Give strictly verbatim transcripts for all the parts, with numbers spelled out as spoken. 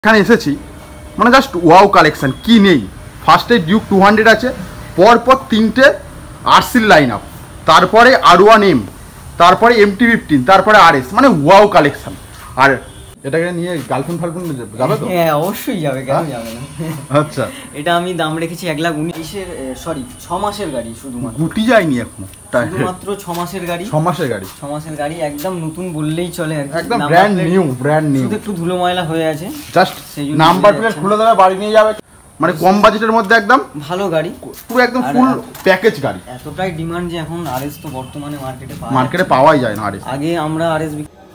এখানে এসেছি মানে জাস্ট ওয়াও কালেকশন কি নেই। ফার্স্টে ডিউক টু হান্ড্রেড আছে, পরপর তিনটে আরসির লাইন আপ, তারপরে আর ওয়ান এম, তারপরে এম টি ফিফটিন, তারপরে আর এস, মানে ওয়াও কালেকশন। আর এটাকে নিয়ে গার্লফ্রেন্ড ফার্লফ্রেন্ড যাবে তো? হ্যাঁ অবশ্যই যাবে, কেন যাবে না। আচ্ছা, এটা আমি দাম রেখেছি এক লাখ উনিশের, সরি ছ মাসের গাড়ি, শুধুমাত্র গুটি যায়নি এখনো, শুধুমাত্র ছ মাসের গাড়ি। ছ মাসের গাড়ি ছ মাসের গাড়ি একদম নতুন বললেই চলে, একদম ব্র্যান্ড নিউ, ব্র্যান্ড নিউ। শুধু একটু ধুলো ময়লা হয়ে আছে, জাস্ট নাম্বার প্লেট খুলে দেবে, বাড়ি নিয়ে যাবে। মানে কম বাজেটের মধ্যে একদম ভালো গাড়ি, পুরো একদম ফুল প্যাকেজ গাড়ি। এতটাই ডিমান্ড যে এখন আরএস তো বর্তমানে মার্কেটে মার্কেটে পাওয়াই যায় না আরএস। আগে আমরা RS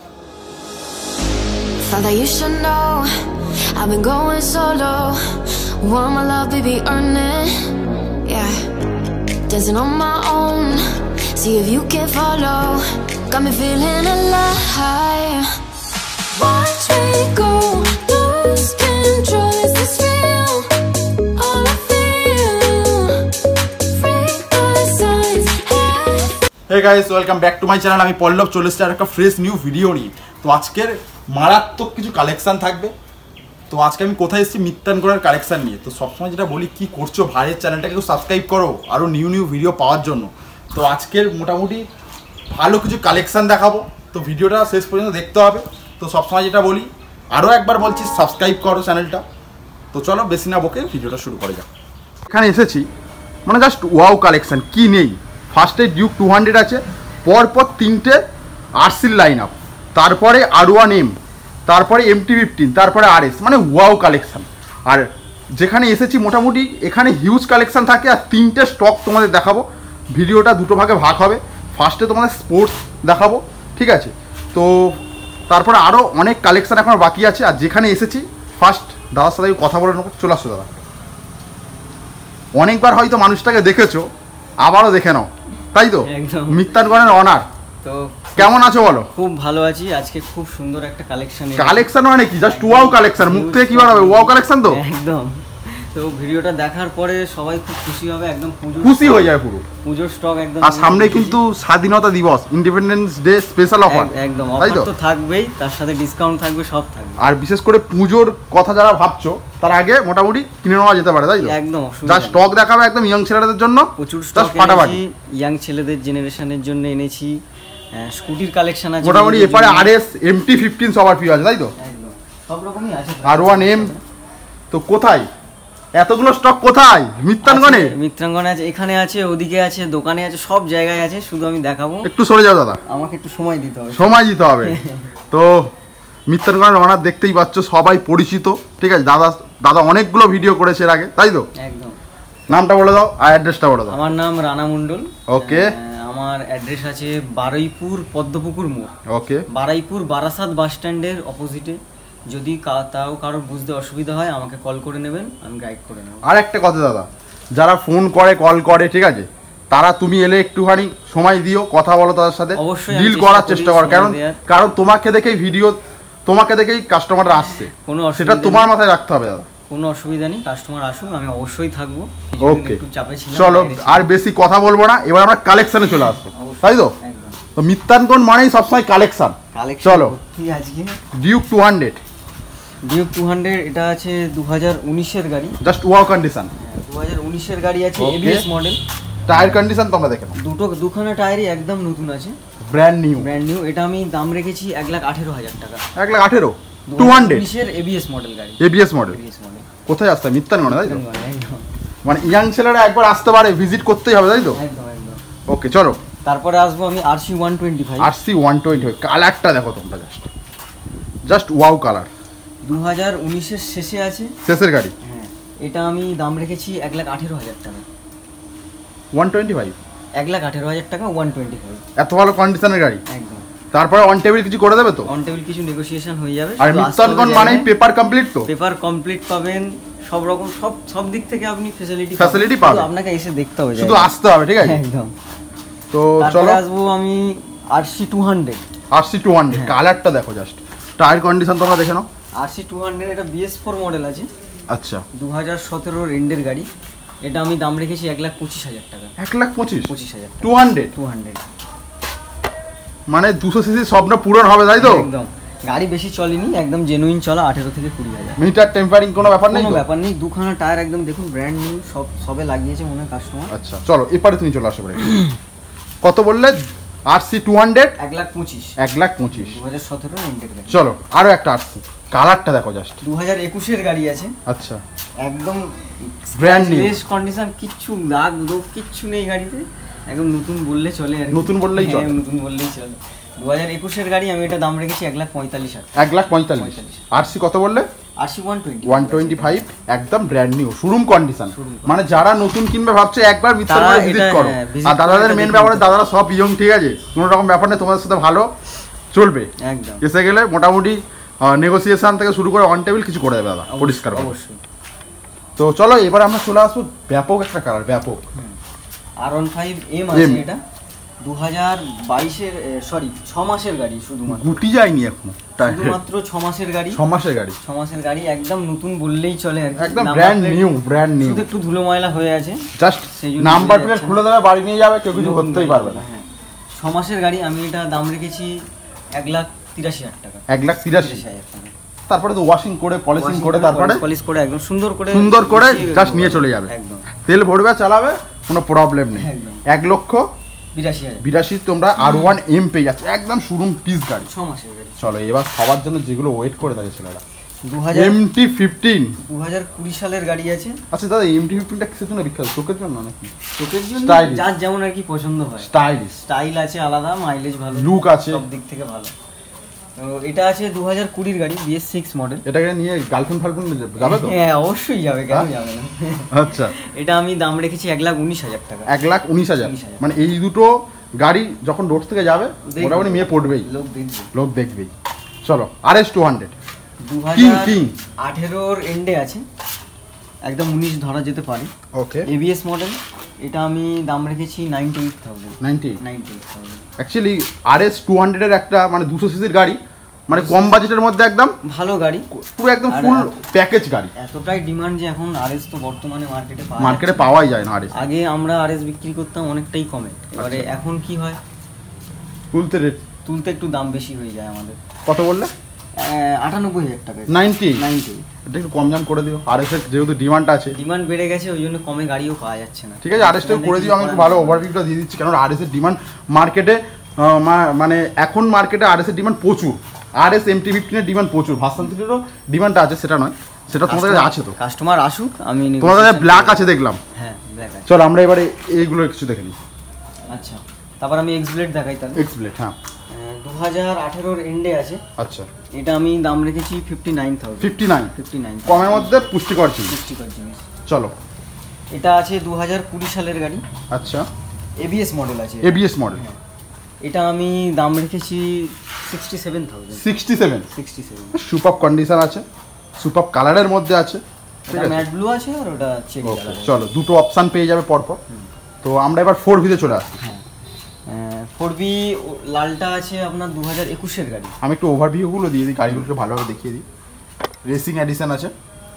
Thought that you should know I've been going solo. Want my love, baby, earn it. Yeah, dancing on my own. See if you can follow. Got me feeling alive. Watch me go, lose control. Is this real? All I feel. Break the signs. Hey guys, welcome back to my channel. আমি পল্লব চলে এসেছি আর একটা fresh new video নিয়ে। তো আজকের মারাত্মক কিছু collection থাকবে। তো আজকে আমি কোথায় এসেছি, মিত্রানগড়ের কালেকশান নিয়ে। তো সবসময় যেটা বলি, কি করছো ভাইয়ের চ্যানেলটাকে একটু সাবস্ক্রাইব করো আরও নিউ নিউ ভিডিও পাওয়ার জন্য। তো আজকের মোটামুটি ভালো কিছু কালেকশান দেখাবো, তো ভিডিওটা শেষ পর্যন্ত দেখতে হবে। তো সবসময় যেটা বলি, আরও একবার বলছি, সাবস্ক্রাইব করো চ্যানেলটা। তো চলো বেশি না বকে ভিডিওটা শুরু করা যাক। এখানে এসেছি মানে জাস্ট ওয়াও কালেকশান কি নেই। ফার্স্টে ডিউক টু হান্ড্রেড আছে, পরপর তিনটে আরসির লাইন আপ, তারপরে আর ওয়ান এম, তারপরে এম টি ফিফটিন, তারপরে আর এস, মানে ওয়াও কালেকশান। আর যেখানে এসেছি মোটামুটি এখানে হিউজ কালেকশান থাকে। আর তিনটে স্টক তোমাদের দেখাবো, ভিডিওটা দুটো ভাগে ভাগ হবে। ফার্স্টে তোমাদের স্পোর্টস দেখাবো, ঠিক আছে? তো তারপরে আরও অনেক কালেকশান এখন বাকি আছে। আর যেখানে এসেছি ফার্স্ট দাদার সাথে কথা বলে নেবো। চলে আসছো দাদা, অনেকবার হয়তো মানুষটাকে দেখেছো, আবারও দেখে নাও, তাই তো? মিত্রানগড়ের অনার। তো কেমন আছো বলো? খুব ভালো আছি। আজকে খুব সুন্দর একটা কালেকশন। কালেকশন মানে কি, জাস্ট ওয়াও কালেকশন। মুখ থেকে কি বার হবে? ওয়াও কালেকশন তো একদম। তো ভিডিওটা দেখার পরে সবাই খুব খুশি হবে, একদম খুশি হয়ে যায় পুরো। পুজোর স্টক একদম। আর সামনে কিন্তু স্বাধীনতা দিবস, ইন্ডিপেন্ডেন্স ডে স্পেশাল অফার। একদম অফার তো থাকবেই, তার সাথে ডিসকাউন্ট থাকবে, সব থাকবে। আর বিশেষ করে পুজোর কথা যারা ভাবছো, তার আগে মোটামুটি কিনে নেওয়া যেতে পারে, তাই তো? একদম। যা স্টক দেখাবে একদম ইয়াং ছেলেদের জন্য, প্রচুর স্টক ফাটাফাটি। ইয়াং ছেলেদের জেনারেশনের জন্য এনেছি। স্কুটির কালেকশন আছে মোটামুটি। এরপরে R S, M T fifteen সবার প্রিয় আছে, তাই তো? একদম সব রকমই আছে। R one M. তো কোথায় এতগুলো স্টক? কোথায়? মিত্রানগড়ে। মিত্রানগড়ে আছে, এখানে আছে, ওদিকে আছে, দোকানে আছে, সব জায়গায় আছে। শুধু আমি দেখাবো। একটু সরে যাও দাদা, আমাকে একটু সময় দিতে হবে। সময় দিতে হবে। তো মিত্রানগড়ের অনার দেখতেই পাচ্ছ, সবাই পরিচিত, ঠিক আছে? দাদা দাদা অনেকগুলো ভিডিও করেছে এর আগে, তাই তো? একদম। নামটা বলে দাও আর অ্যাড্রেসটা বলে দাও। আমার নাম রানা মণ্ডল। ওকে। আমার অ্যাড্রেস আছে বারুইপুর পদ্মপুকুর মোড়। ওকে। বারুইপুর বারাসাত বাস স্ট্যান্ডের অপোজিটে। যদি তাও কারোর বুঝতে অসুবিধা হয় আমাকে কল করে নেবেন, আমি গাইড করে নেব। আর একটা কথা দাদা, যারা ফোন করে কল করে, ঠিক আছে, তারা তুমি এলে একটুখানি সময় দিও, কথা বলো তাদের সাথে, অবশ্যই ডিল করার চেষ্টা করো। কারণ কারণ তোমাকে দেখেই ভিডিও, তোমাকে দেখেই কাস্টমাররা আসছে, কোনো সেটা তোমার মাথায় রাখতে হবে দাদা। কোনো অসুবিধা নেই, কাস্টমার আসুক, আমি অবশ্যই থাকবো। ওকে, চলো আর বেশি কথা বলবো না, এবার আমরা কালেকশনে চলে আসবো, তাই তো? তো মিত্রানগড় মানেই সবসময় কালেকশন। চলো, Duke two hundred. Duke two hundred এটা আছে দু হাজার উনিশের গাড়ি, জাস্ট ওয়াও কন্ডিশন। দু হাজার উনিশের গাড়ি আছে, এবিএস মডেল। টায়ার কন্ডিশন তোমরা দেখো, দুটো দুখানা টায়ারই একদম নতুন আছে, ব্র্যান্ড নিউ, ব্র্যান্ড নিউ। এটা আমি দাম রেখেছি এক লাখ আঠেরো হাজার টাকা। এক লাখ আঠেরো টু হান্ড্রেড উনিশের এবিএস মডেল গাড়ি। ABS model. কোথায় আসতে? মিত্রানগড়ে, তাই তো? মানে ইয়াং ছেলেরা একবার আসতে পারে, ভিজিট করতেই হবে, তাই তো? একদম একদম। ওকে চলো, তারপরে আসবো আমি RC one twenty five. RC one twenty five কালারটা দেখো তোমরা, জাস্ট জাস্ট ওয়াও কালার। দু হাজার উনিশের শেষে আছে, শেষের গাড়ি। হ্যাঁ, এটা আমি দাম রেখেছি এক লাখ আঠেরো হাজার টাকা। ওয়ান টোয়েন্টি ফাইভ এক লাখ আঠেরো হাজার টাকা, ওয়ান টোয়েন্টি ফাইভ। এত ভালো কন্ডিশনের গাড়ি। একদম। তারপরে অন টেবিল কিছু করে দেবে তো? অন টেবিল কিছু নেগোসিয়েশন হয়ে যাবে। আর মিত্রানগড় মানেই পেপার কমপ্লিট তো? পেপার কমপ্লিট পাবেন, সব রকম সব সব দিক থেকে আপনি ফ্যাসিলিটি ফ্যাসিলিটি পাবেন। আপনাকে এসে দেখতে হবে, শুধু আসতে হবে, ঠিক আছে? একদম। তো চলো আসবো আমি RC two hundred. RC two hundred কালারটা দেখো, জাস্ট টায়ার কন্ডিশন তোমরা দেখে নাও। আরসি টু হান্ড্রেড এটা বিএস ফোর মডেল আছে। আচ্ছা। দু হাজার সতেরোর এন্ডের গাড়ি। এটা আমি দাম রেখেছি এক লাখ পঁচিশ হাজার টাকা। এক লাখ পঁচিশ পঁচিশ হাজার টু হান্ড্রেড টু হান্ড্রেড মানে দুশো সিসি স্বপ্ন পূরণ হবে, তাই তো? একদম। গাড়ি বেশি চলেনি, একদম জেনুইন চলা আঠেরো থেকে কুড়ি হাজার। মিটার টেম্পারিং কোনো ব্যাপার নেই? কোনো ব্যাপার নেই, দুখানা টায়ার একদম দেখুন ব্র্যান্ড নিউ, সব সবে লাগিয়েছে মনে হয় কাস্টমার। আচ্ছা চলো এরপরে তুমি চলে আসো পরে। কত বললে? আরসি টু হান্ড্রেড এক লাখ পঁচিশ এক লাখ পঁচিশ দু হাজার সতেরো ইন্টেক গাড়ি। চলো আরো একটা আরসি, কালারটা দেখো জাস্ট। দু হাজার একুশের গাড়ি আছে। আচ্ছা একদম ব্র্যান্ড নিউ ফ্রেশ কন্ডিশন, কিচ্ছু দাগ দোগ কিচ্ছু নেই গাড়িতে, একদম নতুন বললে চলে আর কি। নতুন বললেই চলে, নতুন বললেই চলে। দু হাজার একুশের গাড়ি, আমি এটা দাম রেখেছি এক লাখ পঁয়তাল্লিশ হাজার। এক লাখ পঁয়তাল্লিশ। আরসি কত বললে? RC one twenty one twenty five একদম ব্র্যান্ড নিউ শোরুম কন্ডিশন। মানে যারা নতুন কিনবে ভাবছে একবার মিত্র করে ভিজিট করো। আর দাদাদের মেন ব্যাপারে দাদারা সব ইয়ং, ঠিক আছে, কোনো রকম ব্যাপার নেই, তোমাদের সাথে ভালো চলবে। একদম এসে গেলে মোটামুটি নেগোসিয়েশন থেকে শুরু করে অন টেবিল কিছু করে দেবে দাদা, পরিষ্কার অবশ্যই। তো চলো এবার আমরা চলে আসবো ব্যাপক একটা কালার, ব্যাপক আর ওয়ান ফাইভ এম আছে। এটা দু হাজার বাইশের সরি ছ মাসের গাড়ি, শুধুমাত্র গুটি যায়নি এখনো, শুধুমাত্র ছ মাসের গাড়ি। ছ মাসের গাড়ি ছ মাসের গাড়ি একদম নতুন বললেই চলে আর কি। একদম ব্র্যান্ড নিউ, ব্র্যান্ড নিউ, শুধু একটু ধুলো ময়লা হয়ে আছে জাস্ট নাম্বার প্লেট খুলে দেবে, বাড়ি নিয়ে যাবে, কেউ কিছু করতেই পারবে না। হ্যাঁ ছ মাসের গাড়ি, আমি এটা দাম রেখেছি এক লাখ তিরাশি হাজার টাকা। এক লাখ তিরাশি হাজার টাকা। তারপরে তো ওয়াশিং করে পলিশিং করে তারপরে পলিশ করে একদম সুন্দর করে সুন্দর করে জাস্ট নিয়ে চলে যাবে। একদম তেল ভরবে চালাবে, কোনো প্রবলেম নেই। এক লক্ষ বিরাশি হাজার বিরাশি তোমরা আর ওয়ান এম পেয়ে যাচ্ছে, একদম শোরুম পিস গাড়ি, ছ মাসের গাড়ি। চলো এবার সবার জন্য যেগুলো ওয়েট করে থাকে ছেলেরা, দু হাজার এমটি ফিফটিন দু হাজার কুড়ি সালের গাড়ি আছে। আচ্ছা দাদা এমটি ফিফটিনটা কিসের জন্য বিখ্যাত? চোখের জন্য নাকি? চোখের জন্য, Stylish। যার যেমন আর কি পছন্দ হয়। স্টাইলিশ স্টাইল আছে আলাদা, মাইলেজ ভালো, লুক আছে, সব দিক থেকে ভালো। তো এটা আছে দু হাজার কুড়ির গাড়ি, বিএস সিক্স মডেল। এটাকে নিয়ে গার্লফ্রেন্ড ফার্লফ্রেন্ড যাবে তো? হ্যাঁ অবশ্যই যাবে, কেন যাবে না। আচ্ছা এটা আমি দাম রেখেছি এক লাখ উনিশ হাজার টাকা। এক লাখ উনিশ হাজার মানে এই দুটো গাড়ি যখন রোড থেকে যাবে মোটামুটি মেয়ে পড়বেই, লোক দেখবে, লোক দেখবেই। চলো আর এস টু হান্ড্রেড দু হাজার আঠেরোর এন্ডে আছে, একদম উনিশ ধরা যেতে পারে। ওকে এবিএস মডেল, এটা আমি দাম রেখেছি ninety eight thousand. Ninety ninety eight thousand actually R S two হান্ড্রেডের একটা মানে দুশো সিসির গাড়ি, মানে কম বাজেটের মধ্যে একদম ভালো গাড়ি, পুরো একদম ফুল প্যাকেজ গাড়ি। এতটাই ডিমান্ড যে এখন আরএস তো বর্তমানে মার্কেটে মার্কেটে পাওয়াই যায় না আরএস। আগে আমরা আরএস বিক্রি করতাম অনেকটাই কমে, এবারে এখন কি হয়, তুলতে রেট তুলতে একটু দাম বেশি হয়ে যায় আমাদের। কত বললে? আটানব্বই হাজার টাকা। নাইনটি নাইনটি এটা একটু কম দাম করে দিও, আরএস এর যেহেতু ডিমান্ড আছে, ডিমান্ড বেড়ে গেছে, ওই জন্য কমে গাড়িও পাওয়া যাচ্ছে না। ঠিক আছে আরএসটাও করে দিও, আমি একটু ভালো ওভারভিউটা দিয়ে দিচ্ছি, কারণ আরএস এর ডিমান্ড মার্কেটে মানে এখন মার্কেটে আরএস এর ডিমান্ড প্রচুর, আরএস এমটি ফিফটিনের ডিমান্ড প্রচুর, ভার্সন থ্রিরও ডিমান্ডটা আছে, সেটা নয়, সেটা তোমাদের কাছে আছে তো। কাস্টমার আসুক, আমি তোমাদের কাছে ব্ল্যাক আছে দেখলাম। হ্যাঁ ব্ল্যাক আছে। চলো আমরা এবারে এইগুলো কিছু দেখে নিই। আচ্ছা তারপর আমি এক্স ব্লেড দেখাই তাহলে। এক্স ব্লেড হ্যাঁ দু হাজার আঠেরোর এন্ডে আছে। আচ্ছা এটা আমি দাম রেখেছি fifty nine thousand. Fifty nine fifty nine কমের মধ্যে পুষ্টিকর জিনিস। পুষ্টিকর জিনিস। চলো এটা আছে দু হাজার কুড়ি সালের গাড়ি। আচ্ছা এবিএস মডেল আছে। এবিএস মডেল, এটা আমি দাম রেখেছি sixty seven thousand. Sixty seven sixty seven super condition আছে, সুপার কালারের মধ্যে আছে, ঠিক আছে ম্যাট ব্লু আছে আর ওটা চেরি কালার। চলো দুটো অপশন পেয়ে যাবে পরপর। তো আমরা এবার ফোর ভিতে চলে আসছি। হ্যাঁ ফোর বি লালটা আছে আপনার দু হাজার একুশের গাড়ি। আমি একটু ওভারভিউগুলো দিয়ে দিই, গাড়িগুলোকে ভালোভাবে দেখিয়ে দিই। রেসিং এডিশন আছে,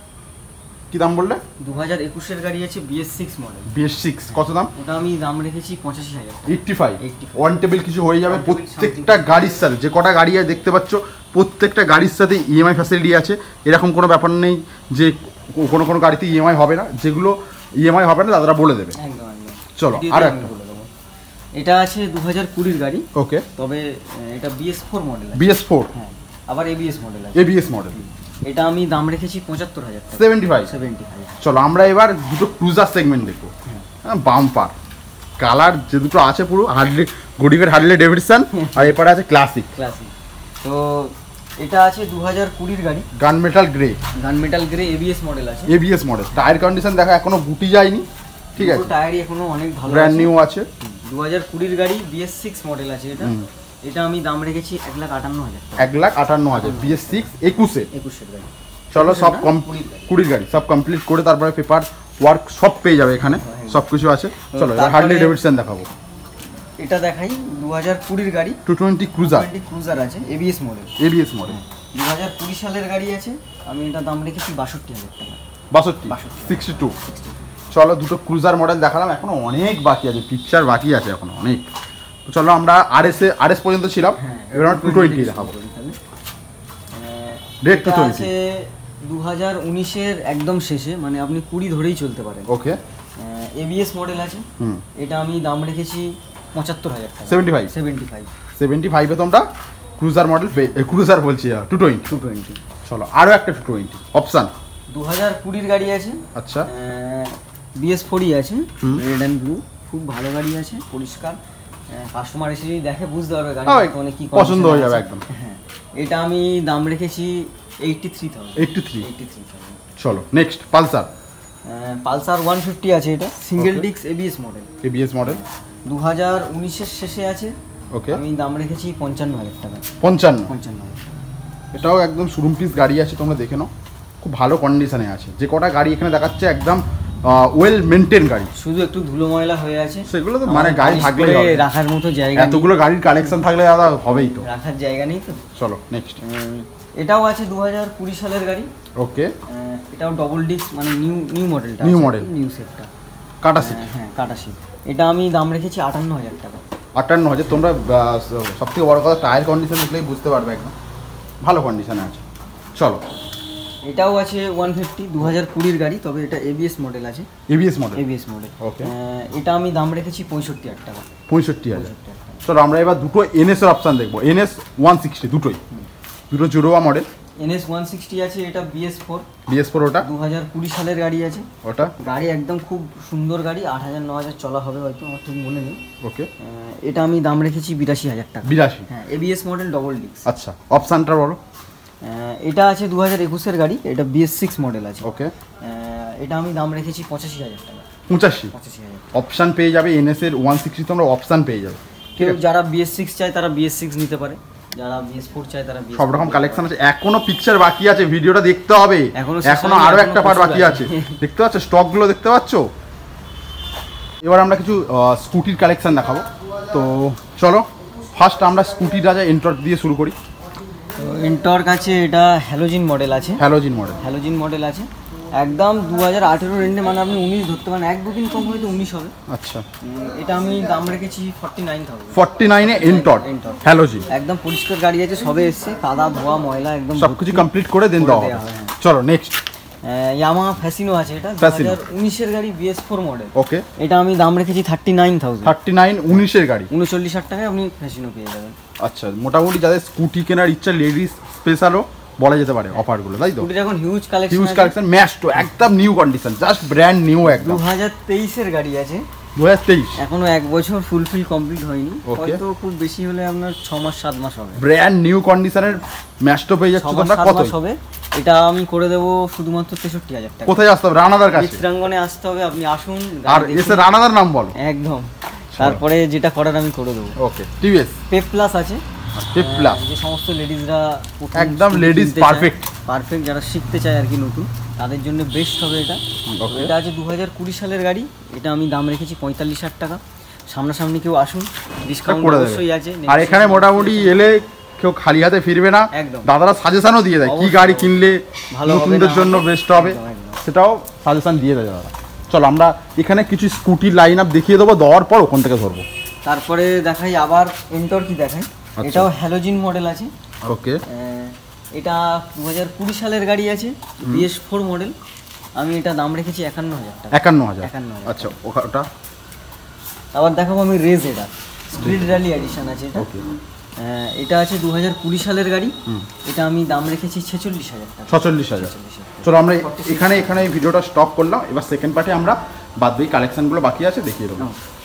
কি দাম বললে? দু হাজার একুশের গাড়ি আছে BS six model. BS six কত দাম? ওটা আমি দাম রেখেছি পঁচাশি হাজার। এইটটি ফাইভ ওয়ান টেবিল কিছু হয়ে যাবে। প্রত্যেকটা গাড়ির সাথে যে কটা গাড়ি দেখতে পাচ্ছ প্রত্যেকটা গাড়ির সাথে ইএমআই ফ্যাসিলিটি আছে, এরকম কোনো ব্যাপার নেই যে কোনো কোনো গাড়িতে ইএমআই হবে না, যেগুলো ইএমআই হবে না দাদারা বলে দেবে। একদম একদম। চলো আর একটা এটা আছে দু হাজার কুড়ির গাড়ি। ওকে তবে এটা BS four model. BS four হ্যাঁ আবার এবিএস মডেল আছে। এবিএস মডেল এটা আমি দাম রেখেছি পঁচাত্তর হাজার টাকা। Seventy five seventy five. চলো আমরা এবার দুটো ক্রুজার সেগমেন্ট দেখবো। বাম্পার কালার যে দুটো আছে পুরো হার্ডলি গডিগের হার্ডলি ডেভিডসন, আর এরপরে আছে ক্লাসিক। ক্লাসিক তো এটা আছে দু হাজার কুড়ির গাড়ি। Gun metal grey. Gun metal grey ABS model আছে। এবিএস মডেল, টায়ার কন্ডিশন দেখো এখনো গুটি যায়নি, ঠিক আছে টায়ারই এখনো অনেক ভালো, ব্র্যান্ড নিউ আছে। দু হাজার কুড়ির গাড়ি বিএস সিক্স মডেল আছে এটা। এটা আমি দাম রেখেছি এক লাখ আটান্ন হাজার। এক লাখ আটান্ন হাজার বিএস সিক্স একুশে একুশের গাড়ি। চলো সব কুড়ির গাড়ি সব কমপ্লিট করে তারপরে পেপার ওয়ার্ক সব পেয়ে যাবে এখানে, সব কিছু আছে। চলো হার্ডলি ডেভিডসন দেখাবো। এটা দেখাই দু হাজার কুড়ির গাড়ি। Two twenty cruiser. ক্রুজার আছে এবিএস মডেল। এবিএস মডেল দু হাজার কুড়ি সালের গাড়ি আছে, আমি এটা দাম রেখেছি বাষট্টি হাজার টাকা। বাষট্টি সিক্সটি টু। চলো দুটো ক্রুজার মডেল দেখালাম, এখনো অনেক বাকি আছে, পিকচার বাকি আছে এখনো অনেক। তো চলো আমরা আরএস এ আরএস পর্যন্ত ছিলাম, এবার আমরা টু টোয়েন্টি দেখাবো। ডেট টু টোয়েন্টি আছে দু হাজার উনিশের একদম শেষে, মানে আপনি কুড়ি ধরেই চলতে পারেন। ওকে, এবিএস মডেল আছে। এটা আমি দাম রেখেছি পঁচাত্তর হাজার টাকা। Seventy five seventy five seventy ফাইভে তোমরা ক্রুজার মডেল ক্রুজার বলছি টু টোয়েন্টি টু টোয়েন্টি চলো আরও একটা টু টোয়েন্টি অপশান দু হাজার কুড়ির গাড়ি আছে। আচ্ছা, বিএস ফোরই আছে, রেড অ্যান্ড ব্লু, খুব ভালো গাড়ি আছে, পরিষ্কার। কাস্টমার এসে যদি দেখে বুঝতে পারবে গাড়ি মানে কি পছন্দ হয়ে যাবে একদম। হ্যাঁ, এটা আমি দাম রেখেছি eighty three thousand. Eighty three eighty three thousand চলো next Pulsar. Pulsar one fifty আছে, এটা single disc ABS model. ABS model দু হাজার উনিশের শেষে আছে। ওকে, আমি দাম রেখেছি পঞ্চান্ন হাজার টাকা। পঞ্চান্ন পঞ্চান্ন হাজার এটাও একদম শোরুম পিস গাড়ি আছে, তোমরা দেখে নাও, খুব ভালো কন্ডিশনে আছে। যে কটা গাড়ি এখানে দেখাচ্ছে একদম ওয়েল মেনটেন গাড়ি, শুধু একটু ধুলো ময়লা হয়ে আছে, সেগুলো তো মানে গাড়ি থাকলে রাখার মতো জায়গা, এতগুলো গাড়ির কালেকশন থাকলে দাদা হবেই তো, রাখার জায়গা নেই তো। চলো নেক্সট। এটাও আছে দু হাজার কুড়ি সালের গাড়ি। ওকে, এটাও ডবল ডিস্ক, মানে নিউ নিউ মডেলটা, নিউ মডেল, নিউ সেটটা, কাটা সিট। হ্যাঁ কাটা সিট। এটা আমি দাম রেখেছি আটান্ন হাজার টাকা। আটান্ন হাজার তোমরা সব থেকে বড় কথা টায়ার কন্ডিশন দেখলেই বুঝতে পারবে একদম ভালো কন্ডিশনে আছে। চলো, এটাও আছে ওয়ান ফিফটি, দু হাজার কুড়ির গাড়ি, তবে এটা এবিএস মডেল আছে। ABS model, ABS model. Okay, এটা আমি দাম রেখেছি পঁয়ষট্টি হাজার টাকা। পঁয়ষট্টি হাজার চলো আমরা এবার দুটো এনএস এর অপশান দেখবো। এনএস ওয়ান সিক্সটি দুটোই, দুটো জুড়োয়া মডেল। এনএস ওয়ান সিক্সটি আছে, এটা বিএস ফোর। বিএস ফোর ওটা দু হাজার কুড়ি সালের গাড়ি আছে। ওটা গাড়ি একদম খুব সুন্দর গাড়ি, আট হাজার ন হাজার চলা হবে হয়তো, আমার ঠিক মনে নেই। ওকে, এটা আমি দাম রেখেছি বিরাশি হাজার টাকা। বিরাশি, হ্যাঁ, এবিএস মডেল, ডবল ডিস্ক। আচ্ছা, অপশানটা বলো। এটা আছে দু হাজার একুশের গাড়ি, এটা বিএস সিক্স মডেল আছে। ওকে, এটা আমি দাম রেখেছি পঁচাশি হাজার টাকা। পঁচাশি পঁচাশি হাজার অপশান পেয়ে যাবে। এনএস এর ওয়ান সিক্সটি তোমরা অপশান পেয়ে যাবে। কেউ যারা বিএস সিক্স চায় তারা বিএস সিক্স নিতে পারে, যারা বিএস ফোর চায় তারা সব রকম কালেকশন আছে। এখনো পিকচার বাকি আছে, ভিডিওটা দেখতে হবে, এখনো আরো একটা পার্ট বাকি আছে। দেখতে পাচ্ছ স্টকগুলো, দেখতে পাচ্ছ। এবার আমরা কিছু স্কুটির কালেকশন দেখাবো। তো চলো ফার্স্ট আমরা স্কুটির রাজা এন্টর দিয়ে শুরু করি। এন্টর কাছে এটা হ্যালোজিন মডেল আছে। হ্যালোজিন মডেল, হ্যালোজিন মডেল আছে একদম দু হাজার আঠেরো রেঞ্জে, মানে আপনি উনিশ ধরতে পারেন, এক দু দিন কম হয়তো উনিশ হবে। আচ্ছা, এটা আমি দাম রেখেছি ফর্টি নাইন থাউজেন্ড। ফর্টি নাইনে এন্টর হ্যালোজিন, একদম পরিষ্কার গাড়ি আছে, সবে এসছে, কাদা ধোয়া ময়লা একদম সবকিছু কমপ্লিট করে দেন দেওয়া হবে। চলো নেক্সট। ইয়ামাহা ফ্যাসিনো আছে, এটা দু হাজার উনিশের গাড়ি, বিএস ফোর মডেল। ওকে, এটা আমি দাম রেখেছি thirty nine thousand. Thirty nine উনিশের গাড়ি, উনচল্লিশ হাজার টাকায় আপনি ফ্যাসিনো পেয়ে যাবেন। আচ্ছা, মোটামুটি যাদের স্কুটি কেনার ইচ্ছা, লেডিস স্পেশালও বলা যেতে পারে অফারগুলো, তাই তো? এখন huge collection, huge collection, Maestro একদম new condition, just brand new একদম। দু হাজার তেইশের গাড়ি আছে, দু হাজার তেইশ এখনো এক বছর ফুলফিল কমপ্লিট হয়নি, হয়তো খুব বেশি হলে আপনার ছ মাস সাত মাস হবে। ব্র্যান্ড নিউ কন্ডিশনের ম্যাস্টো পেয়ে যাচ্ছে তোমরা। কত হবে এটা আমি করে দেবো শুধুমাত্র তেষট্টি হাজার টাকা। কোথায় আসতে হবে? রানাদার কাছে, মিত্রাঙ্গনে আসতে হবে, আপনি আসুন আর এসে রানাদার নাম বলো একদম, তারপরে যেটা করার আমি করে দেবো। ওকে, টিভিএস পেপ প্লাস আছে, পেপ প্লাস যে সমস্ত লেডিসরা একদম লেডিস পারফেক্ট পারফেক্ট যারা শিখতে চায় আর কি নতুন, তাদের জন্য বেস্ট হবে এটা। এটা আছে দু হাজার কুড়ি সালের গাড়ি, এটা আমি দাম রেখেছি পঁয়তাল্লিশ হাজার টাকা। সামনাসামনি কেউ আসুন, ডিসকাউন্ট অবশ্যই আছে। আর এখানে মোটামুটি এলে কেউ খালি হাতে ফিরবে না, দাদারা সাজেশনও দিয়ে দেয় কি গাড়ি কিনলে নতুনদের জন্য বেস্ট হবে, সেটাও সাজেশন দিয়ে দেয় দাদা। চলো আমরা এখানে কিছু স্কুটির লাইন আপ দেখিয়ে দেবো, দেওয়ার পর ওখান থেকে ধরবো। তারপরে দেখাই আবার এন্টর কি দেখাই, এটাও হ্যালোজিন মডেল আছে। ওকে, এটা দু হাজার কুড়ি সালের গাড়ি আছে, বিএস ফোর মডেল। আমি এটা দাম রেখেছি একান্ন হাজার টাকা। একান্ন হাজার একান্ন হাজার আচ্ছা, ওটা আবার দেখাবো আমি রেজ, এটা স্ট্রিট র্যালি এডিশন আছে এটা। এটা আছে দু হাজার কুড়ি সালের গাড়ি, এটা আমি দাম রেখেছি ছেচল্লিশ হাজার টাকা। ছচল্লিশ হাজার চলো আমরা এখানে এখানে এই ভিডিওটা স্টপ করলাম। এবার সেকেন্ড পার্টে আমরা বাদ বাকি কালেকশনগুলো বাকি আছে দেখিয়ে দেবো।